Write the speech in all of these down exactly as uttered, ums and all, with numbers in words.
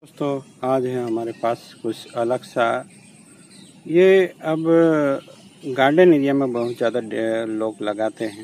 दोस्तों आज है हमारे पास कुछ अलग सा। ये अब गार्डन एरिया में बहुत ज़्यादा लोग लगाते हैं।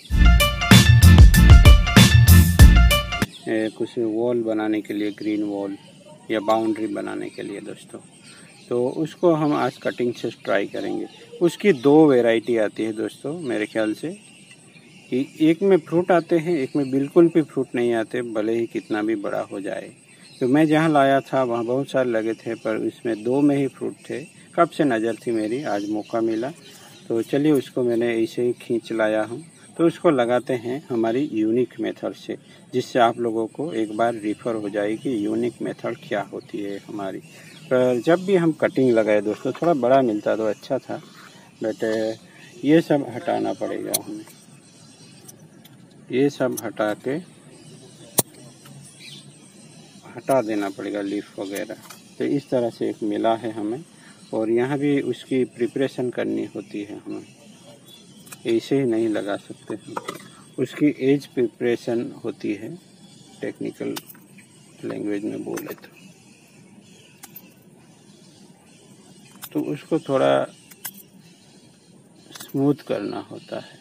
ए, कुछ वॉल बनाने के लिए, ग्रीन वॉल या बाउंड्री बनाने के लिए दोस्तों, तो उसको हम आज कटिंग से ट्राई करेंगे। उसकी दो वैरायटी आती है दोस्तों मेरे ख्याल से, कि एक में फ्रूट आते हैं, एक में बिल्कुल भी फ्रूट नहीं आते, भले ही कितना भी बड़ा हो जाए। तो मैं जहाँ लाया था वहाँ बहुत सारे लगे थे, पर इसमें दो में ही फ्रूट थे। कब से नज़र थी मेरी, आज मौका मिला, तो चलिए उसको मैंने ऐसे ही खींच लाया हूँ। तो उसको लगाते हैं हमारी यूनिक मेथड से, जिससे आप लोगों को एक बार रिफ़र हो जाए कि यूनिक मेथड क्या होती है हमारी। पर जब भी हम कटिंग लगाए दोस्तों, थोड़ा बड़ा मिलता तो अच्छा था, बट ये सब हटाना पड़ेगा हमें। ये सब हटा के हटा देना पड़ेगा लीफ वगैरह। तो इस तरह से एक मिला है हमें, और यहाँ भी उसकी प्रिपरेशन करनी होती है हमें, ऐसे ही नहीं लगा सकते हैं। उसकी एज प्रिपरेशन होती है, टेक्निकल लैंग्वेज में बोले तो तो उसको थोड़ा स्मूथ करना होता है।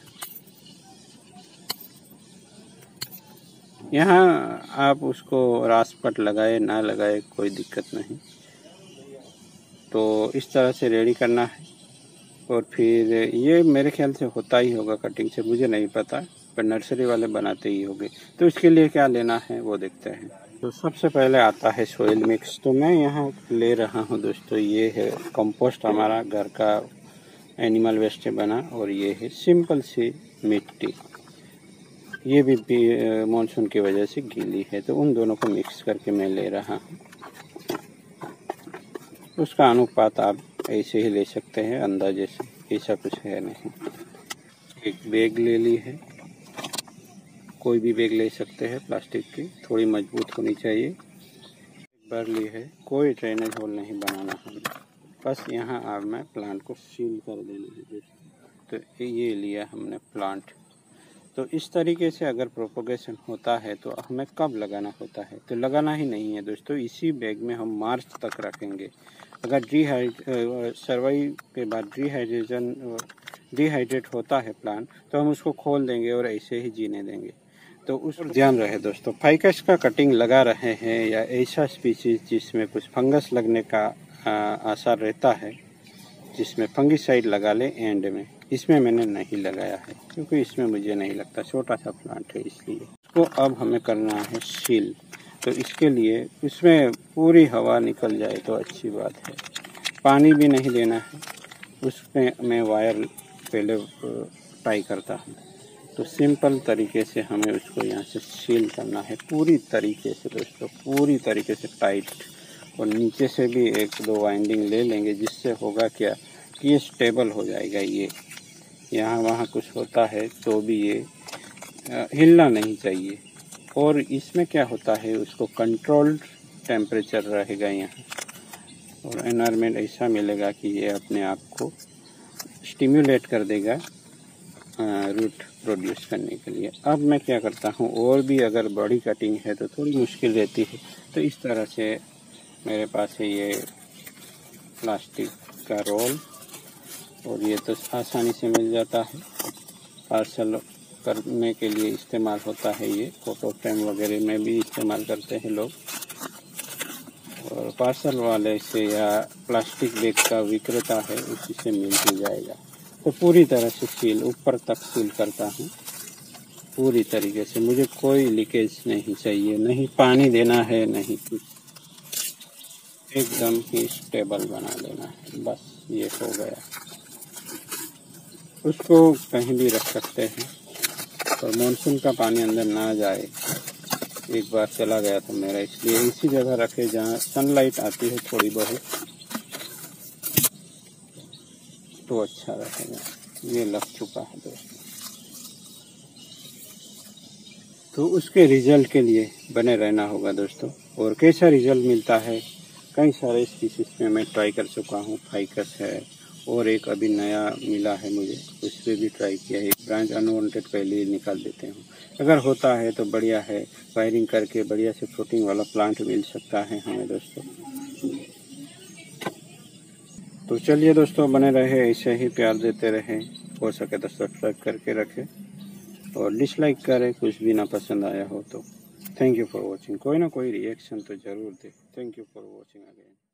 यहाँ आप उसको रासपट लगाए ना लगाए कोई दिक्कत नहीं। तो इस तरह से रेडी करना है, और फिर ये मेरे ख्याल से होता ही होगा कटिंग से, मुझे नहीं पता, पर नर्सरी वाले बनाते ही होंगे। तो इसके लिए क्या लेना है वो देखते हैं। तो सबसे पहले आता है सोइल मिक्स। तो मैं यहाँ ले रहा हूँ दोस्तों, ये है कंपोस्ट, हमारा घर का एनिमल वेस्ट से बना, और ये है सिंपल सी मिट्टी, ये भी, भी मानसून की वजह से गीली है। तो उन दोनों को मिक्स करके मैं ले रहा हूँ। उसका अनुपात आप ऐसे ही ले सकते हैं अंदाजे से, ऐसा कुछ है नहीं। एक बैग ले ली है, कोई भी बैग ले सकते हैं प्लास्टिक की, थोड़ी मजबूत होनी चाहिए। एक बार ली है, कोई ड्रेनेज होल नहीं बनाना है, बस यहाँ अब मैं प्लांट को सील कर देना है। तो ये लिया हमने प्लांट। तो इस तरीके से अगर प्रोपोगेशन होता है तो हमें कब लगाना होता है, तो लगाना ही नहीं है दोस्तों, इसी बैग में हम मार्च तक रखेंगे। अगर डिहाइड सर्वाइव के बाद डिहाइड्रेशन डिहाइड्रेट होता है प्लांट, तो हम उसको खोल देंगे और ऐसे ही जीने देंगे। तो उस पर ध्यान रहे दोस्तों। फाइकस का कटिंग लगा रहे हैं या ऐसा स्पीसीज जिसमें कुछ फंगस लगने का आसार रहता है, जिसमें फंगिसाइड लगा ले एंड में, इसमें मैंने नहीं लगाया है क्योंकि इसमें मुझे नहीं लगता, छोटा सा प्लांट है इसलिए। इसको अब हमें करना है सील। तो इसके लिए उसमें पूरी हवा निकल जाए तो अच्छी बात है, पानी भी नहीं देना है। उसमें मैं वायर पहले टाई करता हूँ। तो सिंपल तरीके से हमें उसको यहाँ से सील करना है पूरी तरीके से दोस्तों, पूरी तरीके से टाइट। और नीचे से भी एक दो वाइंडिंग ले लेंगे, जिससे होगा क्या कि ये स्टेबल हो जाएगा। ये यहाँ वहाँ कुछ होता है तो भी ये हिलना नहीं चाहिए। और इसमें क्या होता है, उसको कंट्रोल्ड टेम्परेचर रहेगा यहाँ, और एनवायरनमेंट ऐसा मिलेगा कि ये अपने आप को स्टिम्युलेट कर देगा रूट प्रोड्यूस करने के लिए। अब मैं क्या करता हूँ, और भी अगर बड़ी कटिंग है तो थोड़ी मुश्किल रहती है। तो इस तरह से मेरे पास है ये प्लास्टिक का रोल, और ये तो आसानी से मिल जाता है, पार्सल करने के लिए इस्तेमाल होता है। ये फोटो फ्रेम वगैरह में भी इस्तेमाल करते हैं लोग, और पार्सल वाले से या प्लास्टिक बैग का विक्रेता है उसी से मिल ही जाएगा। तो पूरी तरह से सील, ऊपर तक सील करता हूँ पूरी तरीके से। मुझे कोई लीकेज नहीं चाहिए, नहीं पानी देना है, नहीं कुछ, एकदम ही स्टेबल बना लेना है, बस ये हो गया। उसको कहीं भी रख सकते हैं, और मानसून का पानी अंदर ना जाए। एक बार चला गया था मेरा, इसलिए इसी जगह रखे जहाँ सनलाइट आती है थोड़ी बहुत, तो अच्छा रहेगा। ये लग चुका है दोस्तों। तो उसके रिजल्ट के लिए बने रहना होगा दोस्तों। और कैसा रिजल्ट मिलता है, कई सारे स्पीसीज में मैं ट्राई कर चुका हूँ। फाइकस है, और एक अभी नया मिला है मुझे, उस पर भी ट्राई किया है। एक ब्रांच अनवांटेड पहले ही निकाल देते हैं, अगर होता है तो बढ़िया है। वायरिंग करके बढ़िया से फ्रूटिंग वाला प्लांट मिल सकता है हमें दोस्तों। तो चलिए दोस्तों, बने रहे ऐसे ही, प्यार देते रहें। हो सके तो सब्सक्राइब करके रखें और डिसलाइक करें कुछ भी ना पसंद आया हो तो। Thank you for watching. कोई ना कोई रिएक्शन तो ज़रूर दे। Thank you for watching again.